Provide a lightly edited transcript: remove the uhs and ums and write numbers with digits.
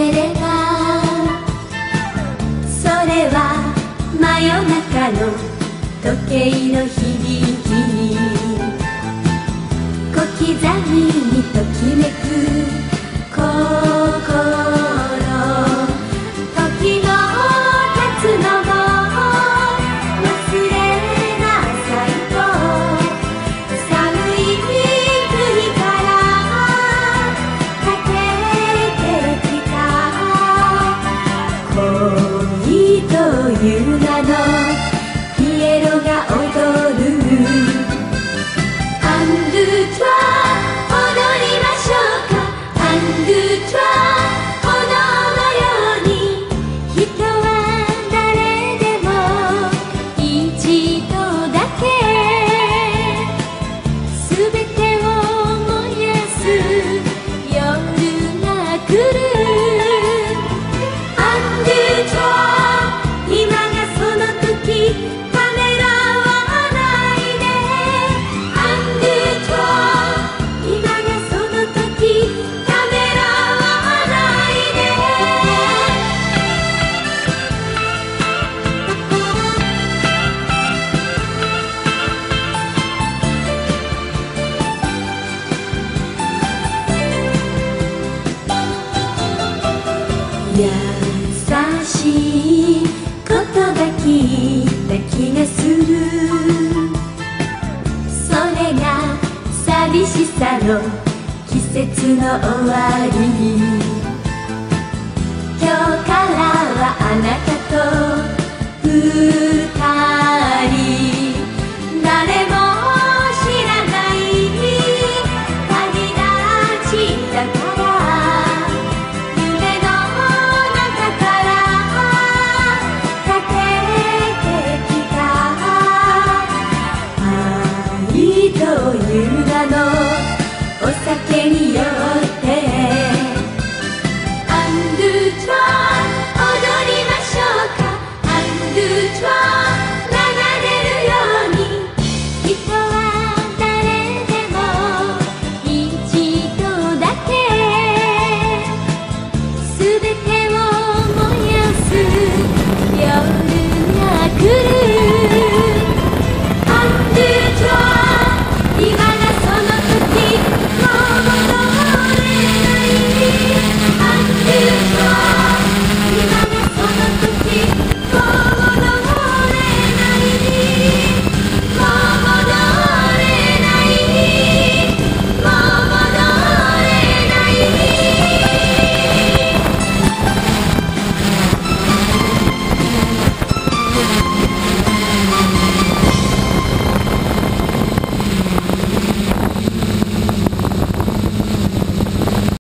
めれば、それは真夜中の時計の響きに小刻みにときめく心、時の経つのも忘れなさいと、寒い国から駆けてきた恋という名のピエロが踊るアンドゥトワ、踊りましょうか。アンドゥトワ、炎のように人は誰でも一度だけ全てを燃やす夜が来る。アンドゥトワ、今がその時、ためらわないで。アンドゥトワ、今がその時、ためらわないで。優しいことが聞いた気がする。それが寂しさの季節の終わり。